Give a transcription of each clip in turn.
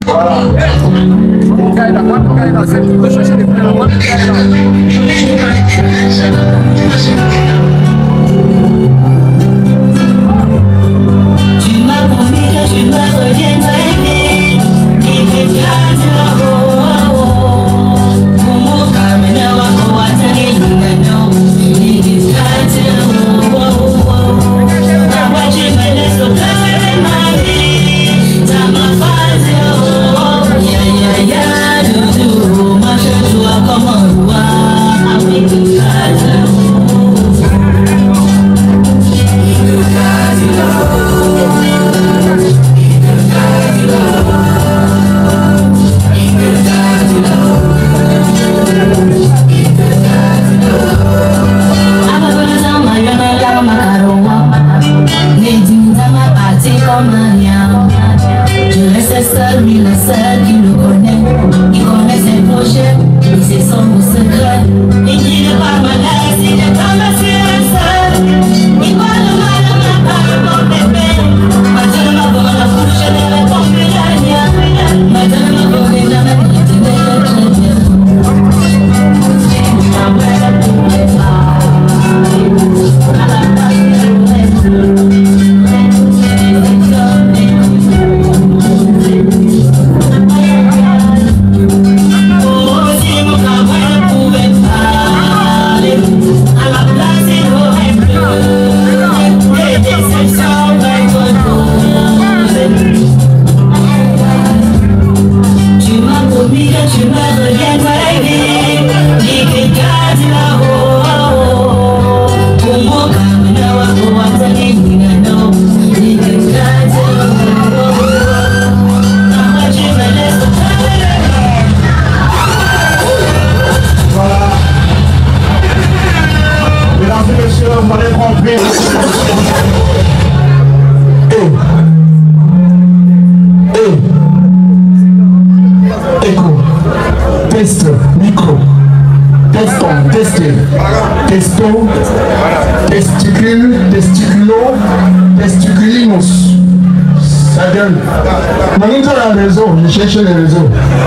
Cherchez les réseaux.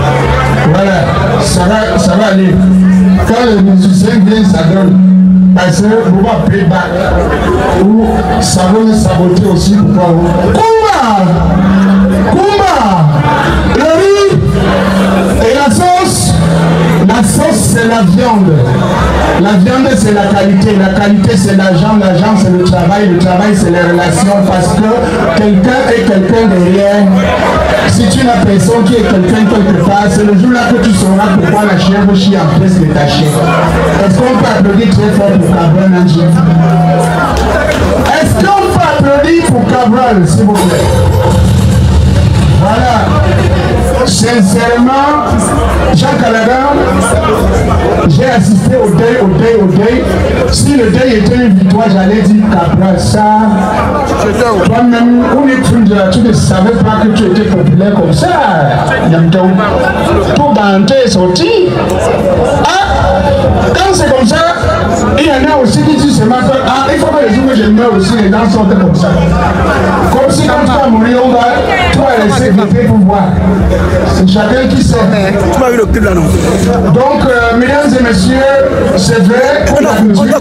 Voilà, ça va aller. Quand les musiciens viennent, ça donne. Parce que vous va playback. Ou ça va saboter aussi pour pas vous. Kumba! Le riz et la sauce. La sauce, c'est la viande. La viande, c'est la qualité. La qualité, c'est l'argent. L'argent, c'est le travail. Le travail, c'est les relations. Parce que quelqu'un est quelqu'un derrière. Si tu n'as personne qui est quelqu'un quelque part, c'est le jour-là que tu sauras pourquoi la chèvre chie en place de ta chèvre. Est-ce qu'on peut applaudir très fort pour Cabral, Nanji? Est-ce qu'on peut applaudir pour Cabral, s'il vous plaît? Voilà. Sincèrement, Jean Calagan, j'ai assisté au deuil. Si le deuil était une victoire, j'allais dire Cabral, ça. Toi-même, tu ne savais pas que tu étais populaire comme ça. Tout banter est sorti. Ah, quand c'est comme ça, il y en a aussi qui disent seulement que il faut que les jours que je meurs aussi, les dents sortent comme ça. Comme si quand tu vas mourir, on va laisser vivre pour voir. C'est chacun qui sait. Tu m'as vu le clip là, non? Donc, mesdames et messieurs, c'est vrai que la musique,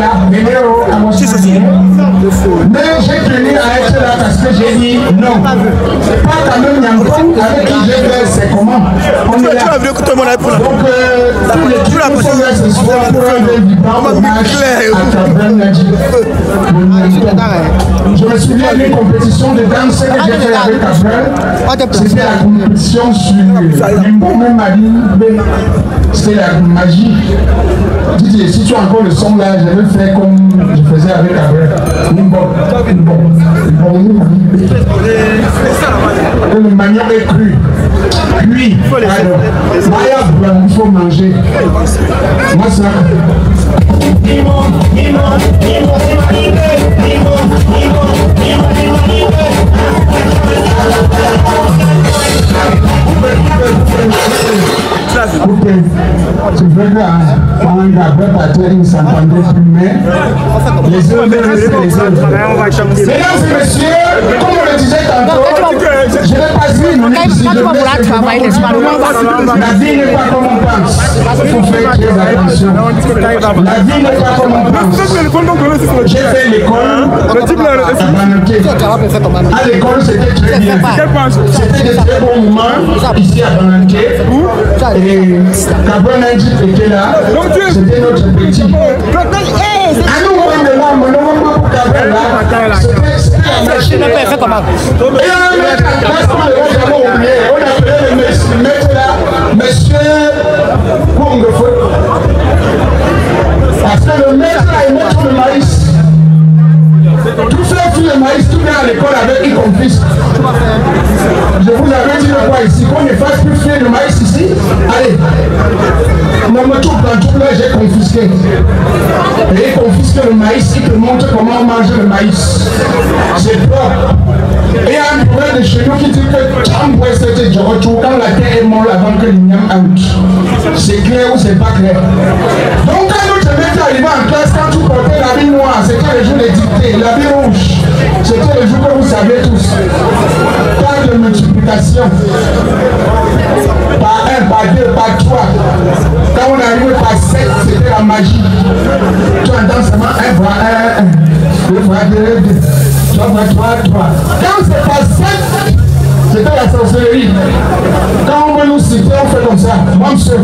mais j'ai tenu à être là parce que j'ai dit non. Pas quand même Nyampong avec qui j'ai fait, c'est comment? On est là. Donc, tous les trucs sont là ce soir pour un vibrant hommage à Cabral Nanji. Je me souviens d'une compétition de danse que j'ai fait avec Cabral. C'était la compétition sur Limbo, même Mali. C'était la magie. Dites, si tu as encore le son là, je vais faire comme je faisais avec Cabral. Le manioc est cru. Cuit. Alors, il faut manger. Moi, ça. C'est vrai qu'en Gabret à terre, il ne s'entendait plus, mais les autres restaient les autres. Mesdames et messieurs, comme on le disait tantôt, je vais pas 5 minutes ici, je vais la vie n'est pas comme on pense. Il faut faire très attention. La vie n'est pas comme on pense. J'ai fait l'école à Banaké. À l'école, c'était très bien. C'était de très bons moments ici à Banaké. Et Kabronanji était là. C'était notre petit. À nous, on est là, mais non, on ne peut pas là. C'était la machine. Et on a appelé le maître là, monsieur Kongofo. Parce que le maître là, il met le maïs. Tout ça, tout le maïs, tout vient à l'école avec, il confisque. Je vous avais dit le quoi ici, qu'on ne fasse plus fier le maïs ici. Allez, mon moto dans tout là, j'ai confisqué. Et il confisque le maïs, il te montre comment manger le maïs. C'est propre. Et il y a un problème de chez nous qui dit que quand la terre est molle avant que l'igname out. C'est clair ou c'est pas clair. Donc quand nous te mettons arrivé en classe, quand tu portais l'habit noir, c'était le jour des dictées, l'habit rouge, c'était le jour que vous savez tous. Tant de multiplication. Par 1, par 2, par 3. Quand on arrive par 7, c'était la magie. Tu entends seulement 1 fois 1, 2 fois 2, 3 fois 3. Quand c'est pas 7, c'était la sorcellerie. Quand on veut nous citer, on fait comme ça. Moi, monsieur,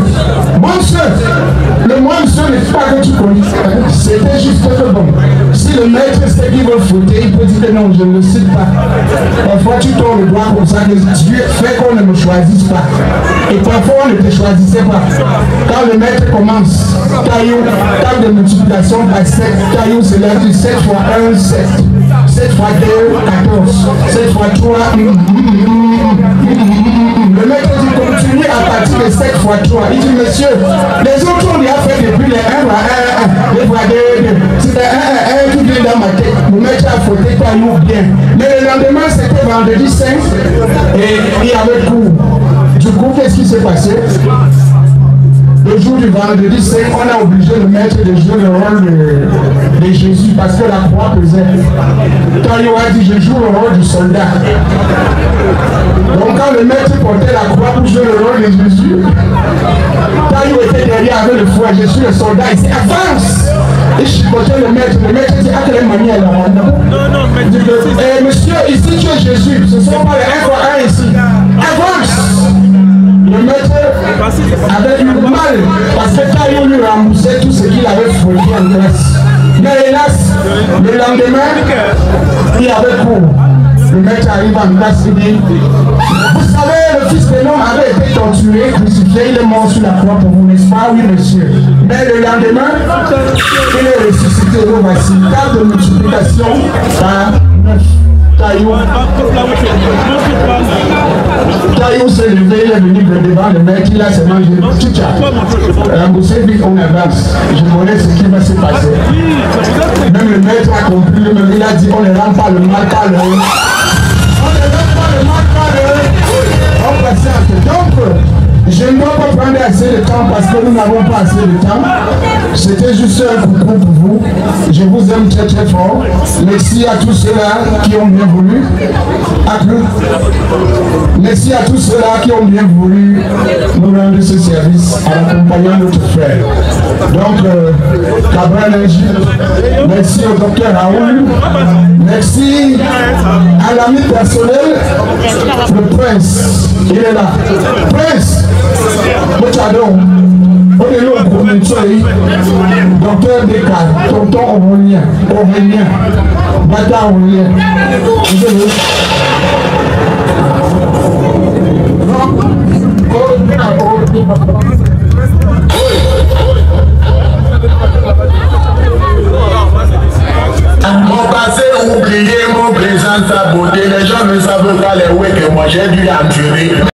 le moi, monsieur n'est pas que tu connais. C'était juste que bon. Si le maître sait qu'il veut fouetter, il peut dire que non, je ne le cite pas. Parfois, tu tournes le doigt comme ça, que Dieu fait qu'on ne me choisisse pas. Et parfois, on ne te choisissait pas. Quand le maître commence, caillou, table de multiplication par 7, caillou, c'est là, 7 fois 1, 7. 7 fois 2, 14. 7 fois 3, le maître dit continue à partir de 7 fois 3. Il dit monsieur, les autres on y a fait depuis les 1 fois 1, 2 fois 2. C'était 1, tout vient dans ma tête. Le maître a fauté caillou bien. Mais le lendemain c'était vendredi 5 et il y avait cours. Du coup, qu'est-ce qui s'est passé? Le jour du vendredi 5, on a obligé le maître de jouer le rôle de Jésus parce que la croix pesait. Quand il a dit je joue le rôle du soldat. Donc quand le maître portait la croix pour jouer le rôle de Jésus, quand il était derrière avec le fouet, je suis le soldat, il dit avance. Et je chicotais le maître dit à quelle manière là maintenant? Monsieur, ici tu es Jésus, ce ne sont pas les 1 fois 1 ici. Avance. Le maître avait eu mal parce que Caillou lui remboursait tout ce qu'il avait fouetté en classe. Mais hélas, le lendemain, il avait cours. Le maître arrive en classe et dit vous savez, le fils de l'homme avait été torturé, crucifié, il est mort sur la croix pour vous, n'est-ce pas? Oui, monsieur. Mais le lendemain, il est ressuscité. Donc voici, table de multiplication par 9. Caillou s'est levé, il est venu devant le maître, il a se mangé. Tchoucha, remboursé vite, on avance. Je connais ce qui va se passer. Même le maître a compris, même il a dit on ne rend pas le mal par le. On ne rend pas le mal par le. On patiente. Donc, je ne dois pas prendre assez de temps parce que nous n'avons pas assez de temps. C'était juste un coucou pour vous. Je vous aime très très fort. Merci à tous ceux-là qui ont bien voulu. Merci à tous ceux-là qui ont bien voulu nous rendre ce service en accompagnant notre frère. Donc, Kabronanji, merci au docteur Raoul. Merci à l'ami personnel, le prince. Il est là. Prince, Mochadon, on est là au premier docteur Descartes, tonton Aurélien, Bata Aurélien. Mon passé oublié, mon présent saboté, les gens ne savent pas les ouais que moi j'ai dû l'endurer.